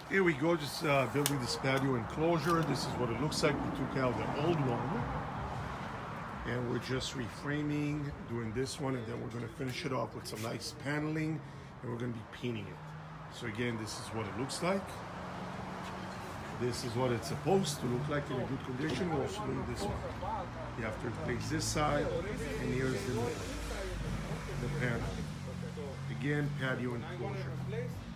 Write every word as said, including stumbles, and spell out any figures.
Here we go, just uh, building this patio enclosure. This is what it looks like. We took out the old one and we're just reframing, doing this one, and then we're gonna finish it off with some nice paneling and we're gonna be painting it. So again, this is what it looks like. This is what it's supposed to look like in a good condition. We're also doing this one. You have to replace this side, and here's the, the panel. Again, patio enclosure.